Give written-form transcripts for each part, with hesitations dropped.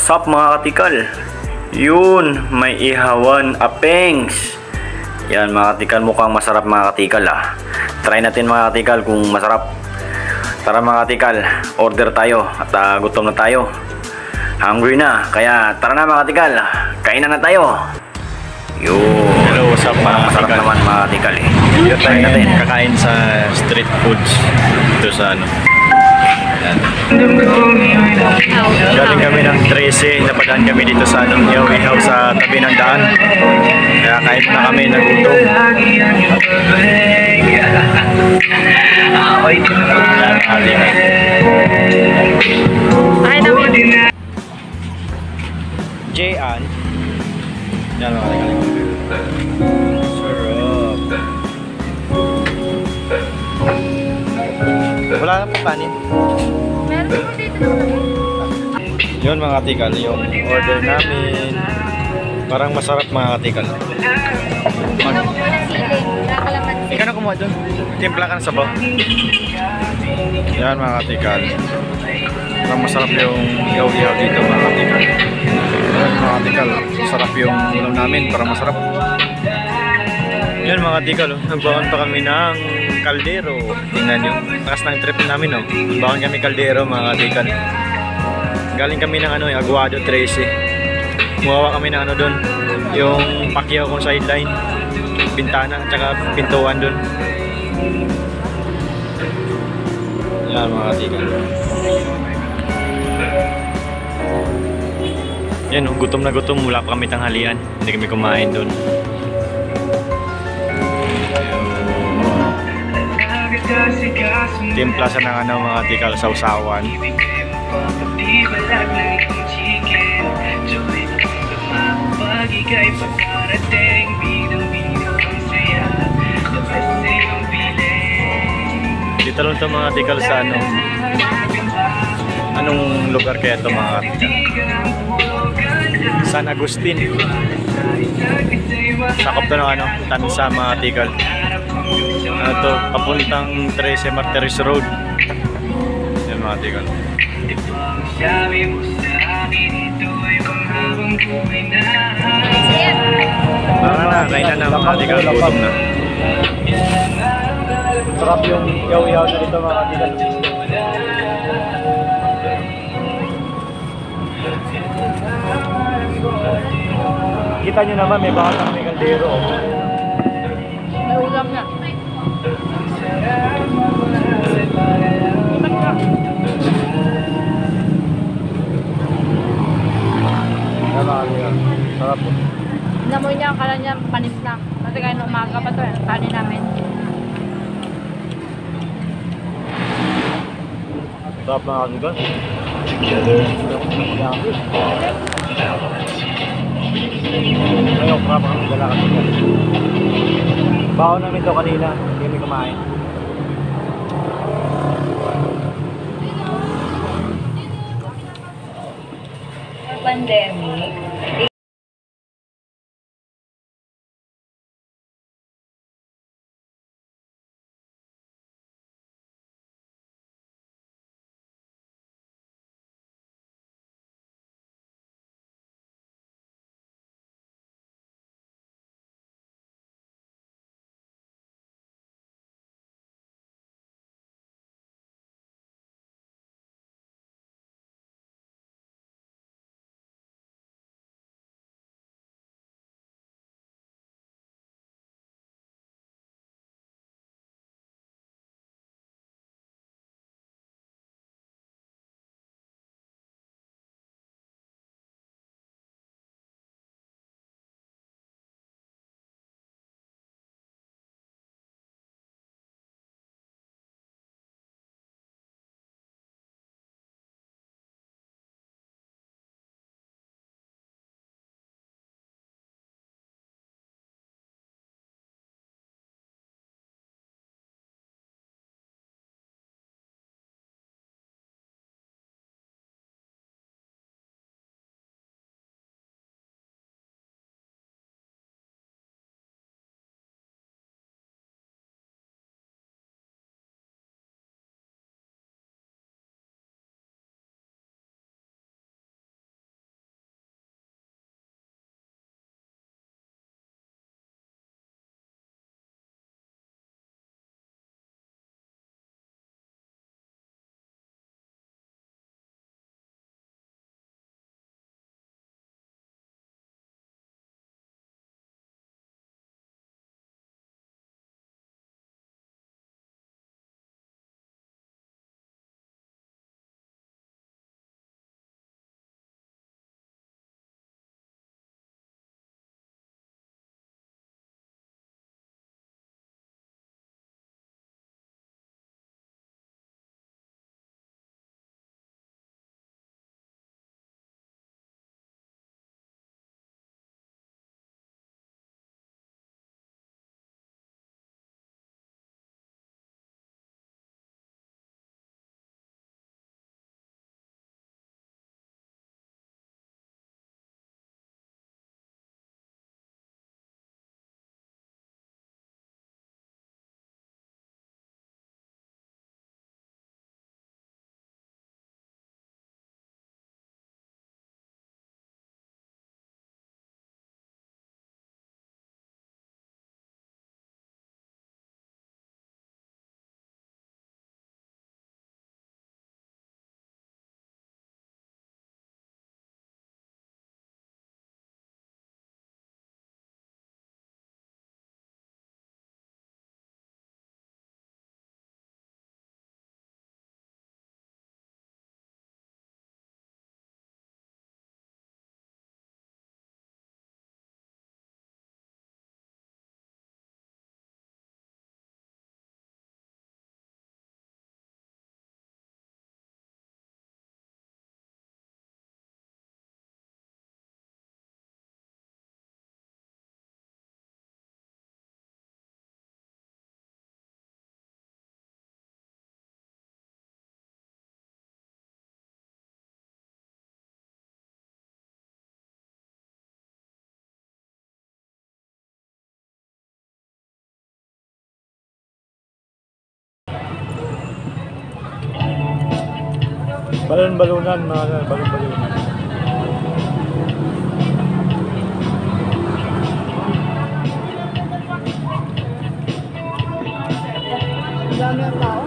What's up mga katikal? Yun, may ihawan apengs. Yan mga katikal, mukhang masarap mga katikal ah. Try natin mga katikal kung masarap. Tara mga katikal, order tayo at gutom na tayo. Hungry na, kaya tara na mga katikal, kainan na tayo. Yun. Hello, what's up mga Masarap katikal? naman mga katikal eh. Dito tayo Try natin. kakain sa street foods dito sa ano. Yan. Galing kami ng 13, napadaan kami dito sa ano, ihaw sa tabi ng daan. Kaya kain muna kami, nagutom. J-An. Yan mga katikal. Sarap. Wala na po kanin. Meron po dito naman. Yun mga katikal, yung order namin. Parang masarap mga katikal. Tingnan mo po ng siling, nakakalamansi. Ikaw na kumuha doon. Timpla ka na sabaw. Yan mga katikal. Parang masarap yung ihaw-ihaw dito mga katikal. Yan mga katikal. Masarap yung ulam namin. Parang masarap. Yan mga katikal. Nagbaon pa kami ng kaldero. Tingnan nyo. Takas ng trip namin. Oh. Nagbaon kami kaldero mga katikal. Galing kami ng ano, Aguado 13. Muwawa kami ng ano doon. Yung Pacquiao kung sideline. Bintana at saka pintuan doon. Yan mga katikal. Yan, gutom na gutom. Wala pa kami tanghalian. Hindi kami kumain doon. Timpla sa ng ano, mga katikal, sausawan. Dito lang ito mga katikal sa ano. Anong lugar kaya ito mga katikal? San Agustin. Sakop to ng ano, Tansa mga katikal. Ano to, papuntang 13 Martires Road. Yan mga katikal. Tara na, kainan na mga katikal, gutom na. Sarap yung yaw-yaw na dito mga katikal. Kita nyo naman, may bakal na may kaldero. May ulam na. Sarap po. Namoy niya ang kala niya panis na. Kasi kaya nung umaga pa to, kanin namin. Sarap mga kasugan. Ngayon, krapa kami dala kasugan. Baon namin ito kanina, hindi kami kumain. Pandemic. Balon-balunan mga balon-balunan. Ang dami ang tao.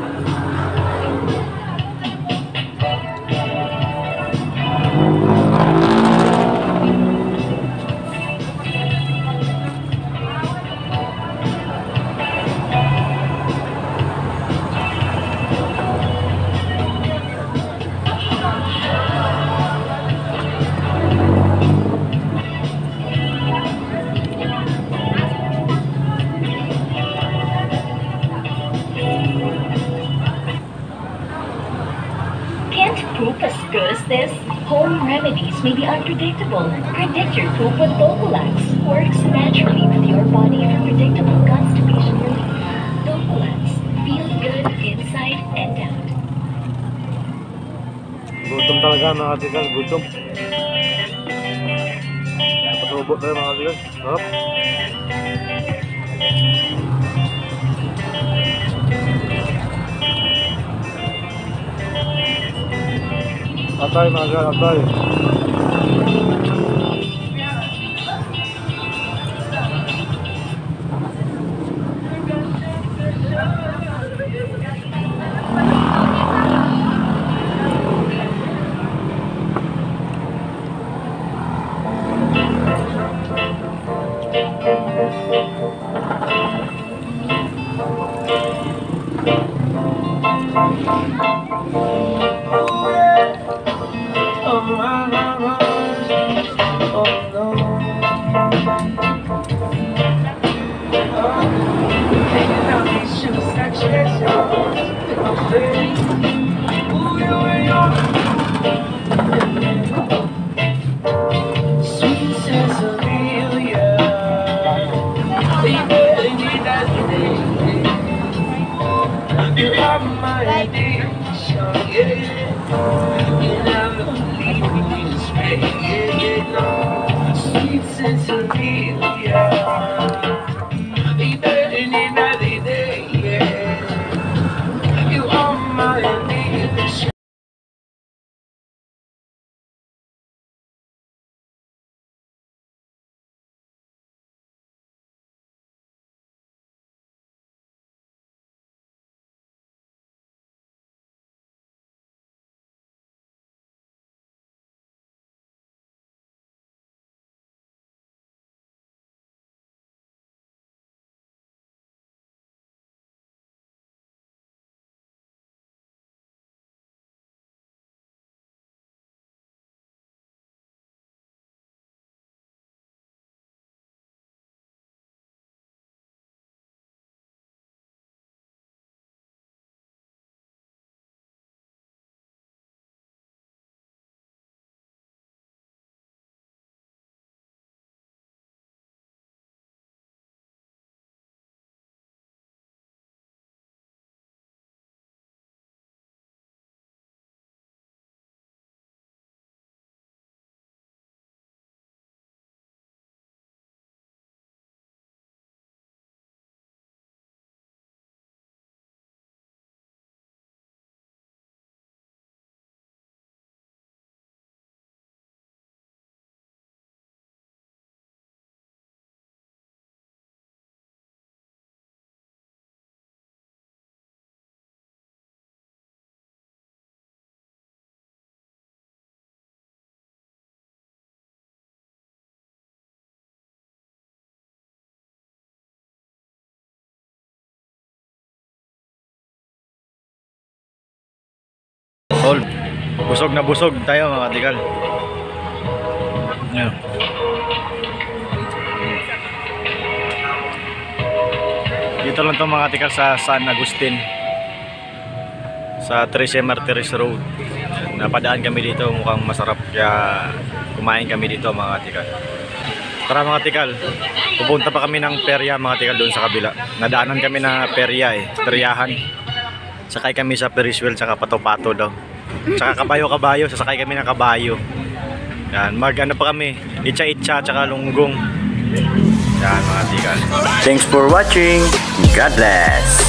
Can't poop as good as this? Home remedies may be unpredictable. Predict your poop with Dopalax. Works naturally with your body for predictable constipation relief. Dopalax. Feel good inside and out. Gutom talaga mga katikal, gutom. Pasubo tayo mga katikal. Sarap. Atay mga katikal, atay. All. Busog na busog tayo mga katikal. Ayan. Dito lang to mga katikal sa San Agustin, sa 13 Martires Road. Napadaan kami dito, mukhang masarap, kaya kumain kami dito mga katikal. Tara mga katikal, pupunta pa kami ng perya mga katikal doon sa kabila. Nadaanan kami na perya peryahan. Sakay kami sa Ferris wheel, tsaka pato-pato daw. Tsaka kabayo-kabayo, sasakay kami ng kabayo. Yan, mag-ano pa kami, itcha-itcha, tsaka lunggong. Yan mga katikal. Thanks for watching. God bless.